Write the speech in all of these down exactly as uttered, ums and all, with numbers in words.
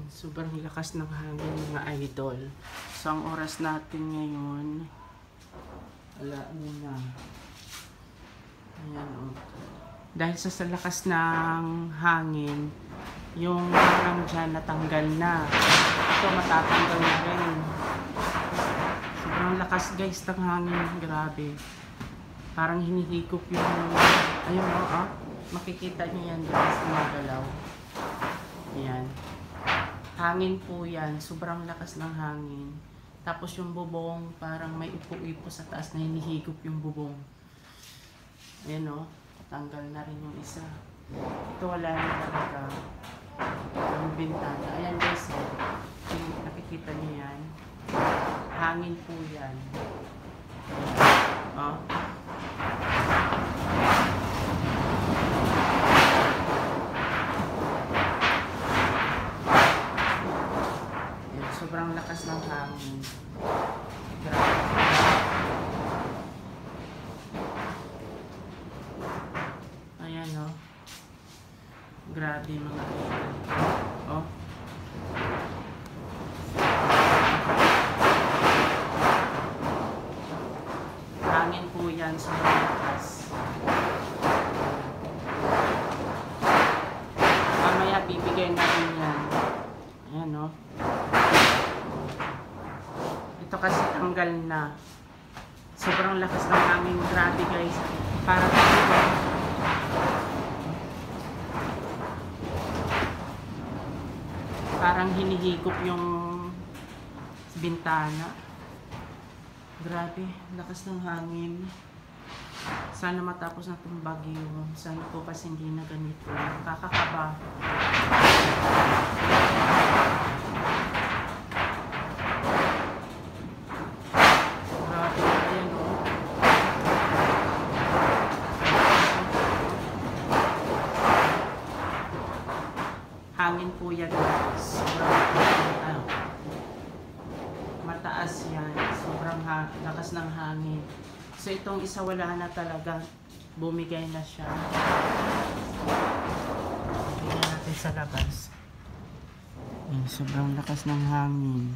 Sobrang lakas ng hangin mga idol. So ang oras natin ngayon, alauna na. Ayan o. Oh. Dahil sa, sa lakas ng hangin, yung parang dyan natanggal na. Ito matatanggal na rin. Sobrang lakas guys ng hangin. Grabe. Parang hinihikop yung, ayun o, oh, oh. Makikita niyo yan guys, gumagalaw. Ayan. Hangin po yan. Sobrang lakas ng hangin. Tapos yung bubong, parang may ipo-ipo sa taas na hinihigop yung bubong. Ayan o. Tanggal na rin yung isa. Ito wala na talaga. Yung bintana. Ayan guys. Ayan. Nakikita niyo yan. Hangin po yan. O. Sobrang lakas ng hangin. Grabe. Ayan o. Oh. Grabe mga idol. Oh. Hangin po yan. Sobrang lakas. Mamaya bibigay na rin yan. Ayan o. Oh. Ito kasi tanggal na. Sobrang lakas ng hangin. Grabe guys. Parang parang hinihigop yung bintana. Grabe. Lakas ng hangin. Sana matapos na itong bagyo. Sana po kasi hindi na ganito. Kakakaba. Hangin po yan guys. Sobrang ano, mataas yan. Sobrang ha lakas ng hangin. So itong isa wala na talaga. Bumigay na siya. Tingnan natin sa labas. Ayan, sobrang lakas ng hangin.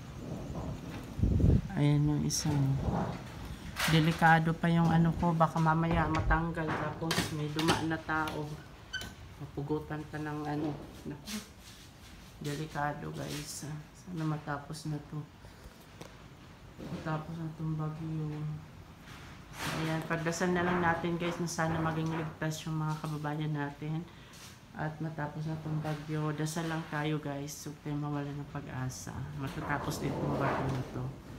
Ayan yung isang. Delikado pa yung ano ko. Baka mamaya matanggal. Tapos may dumaan na tao. Mapugutan ka ng ano. Delikado guys. Sana matapos na to. Matapos na itong bagyo. So, ayan. Pagdasal na lang natin guys na sana maging ligtas yung mga kababayan natin. At matapos na itong bagyo. Dasal lang tayo guys. So tayo mawala ng pag-asa. Matatapos din itong bagyo na to.